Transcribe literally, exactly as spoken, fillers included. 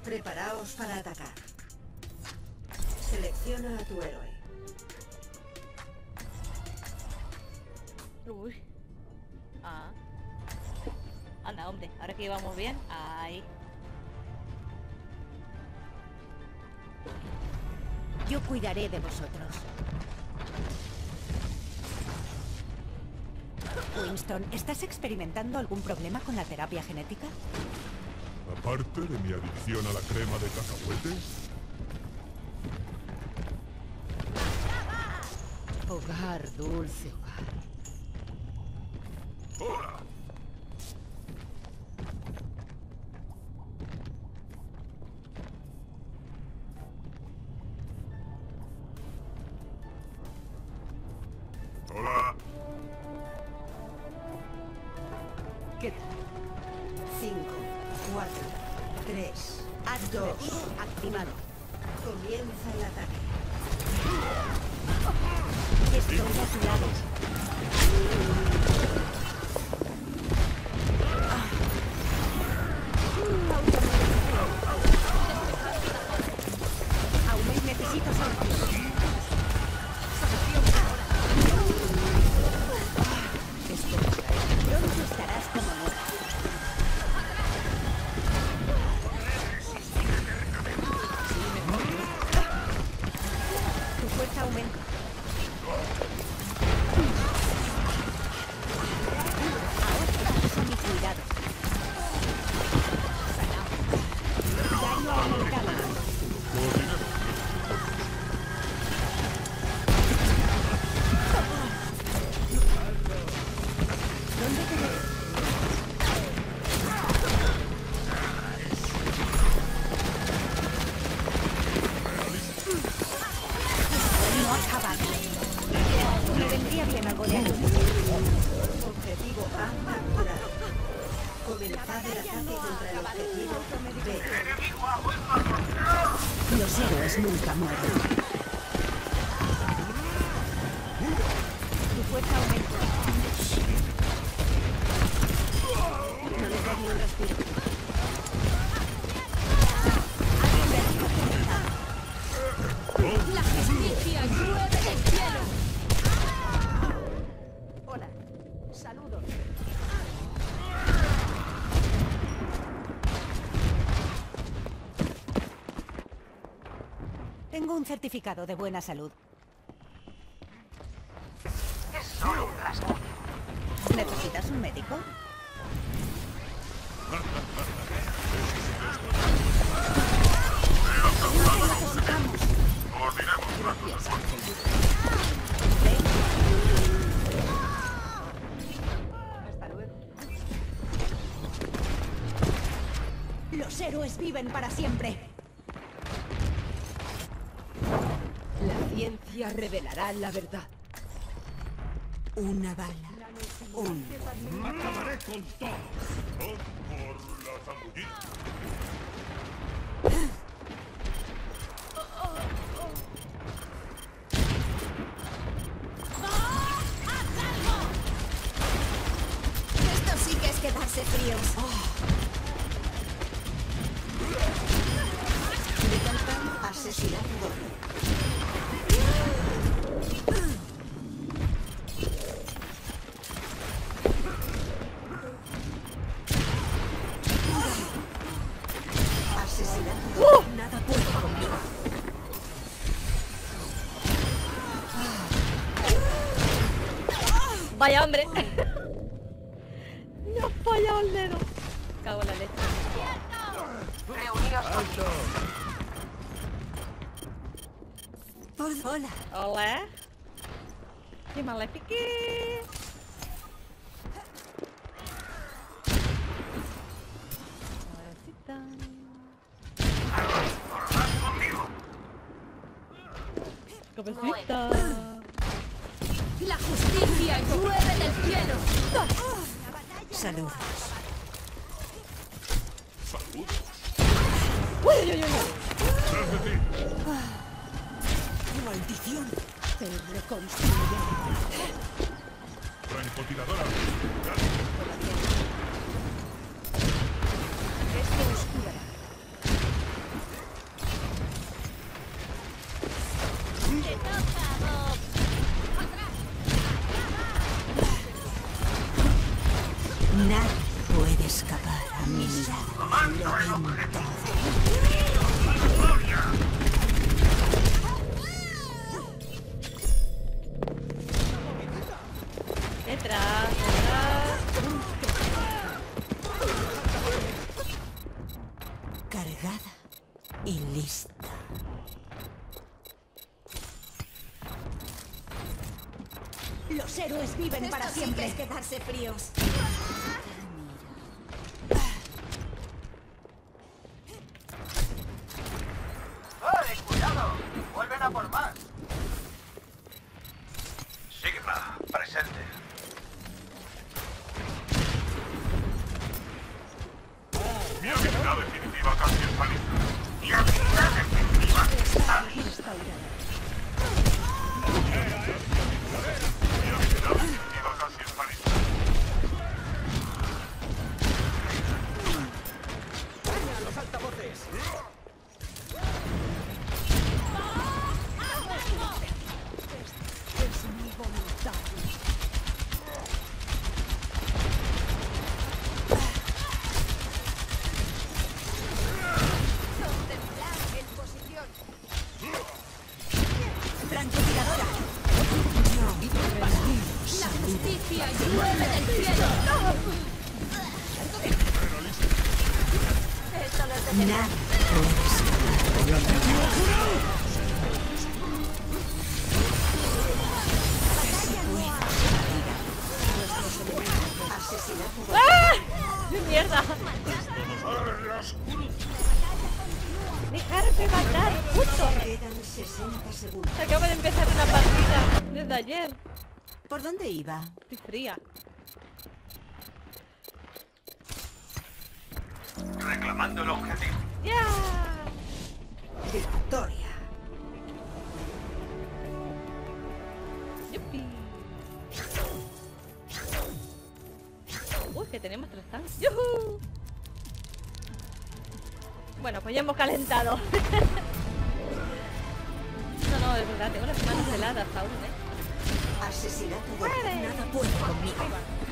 Preparaos para atacar. Selecciona a tu héroe. Uy. Ah. Anda, hombre. Ahora que íbamos bien. Ahí. Yo cuidaré de vosotros. Winston, ¿estás experimentando algún problema con la terapia genética? Aparte de mi adicción a la crema de cacahuetes. Hogar, dulce hogar. ¡Hola! ¡Hola! ¿Qué tal? cinco, cuatro, tres, dos, Objetivo activado. comienza el ataque. Estoy a tu lado. Aún necesito solución. Pronto estarás como nueva. Tu fuerza aumenta. Ahora estás a mi cuidado. Daño aumentado. ¿Dónde te ves? No acabado. Me vendría bien algo de ayuda. Objetivo A capturado. Comenzad el ataque contra el objetivo B. Los héroes nunca mueren. Tu fuerza aumenta. No les des ni un respiro. La justicia llueve del cielo. Hola. Saludos. Tengo un certificado de buena salud. Es solo un rasguño. ¿Necesitas un médico? Hasta luego. Los héroes viven para siempre. La ciencia revelará la verdad. Una bala. Un. ¡Acabaré con todos! ¡Oh, por la zambullida! Esto sí que es quedarse fríos. Asesinato doble. Asesinato doble. Nada puede conmigo. Vaya hombre. Me ha fallado el dedo. Cago en la leche. Reuníos conmigo. Hola. Hola. ¡Qué malefique! Cabecita. La justicia llueve del cielo. Saludos. ¡Uy, uy, uy, uy! ¡Tras de ti! Maldición. Te reconstruiré. ¡Francotiradora! Esto os curará. Nadie puede escapar a mi mirada. Lo ven todo. Detrás, detrás. Cargada y lista. Los héroes viven para siempre. Es quedarse fríos. ¡Vale, cuidado! ¡Vuelven a por más! Sigma, presente. Mi habilidad definitiva casi está lista. Mi habilidad definitiva está lista. Mi habilidad definitiva casi está lista. ¡Los altavoces! Es mi voluntad. En posición. Francotiradora. La justicia llueve del cielo. Nadie puede escapar. ¡Ah! ¡Mierda! ¡Dejarme matar! ¡Puto! Quedan sesenta segundos. Acabo de empezar una partida desde ayer. ¿Por dónde iba? Estoy fría. Reclamando el objetivo. ¡Ya! Victoria. ¡Yupi! Uy, que tenemos tres tanques. ¡Yuhu! Bueno, pues ya hemos calentado. No, no, es verdad, tengo las manos heladas aún, ¿eh? Asesinato de... Nada puede conmigo.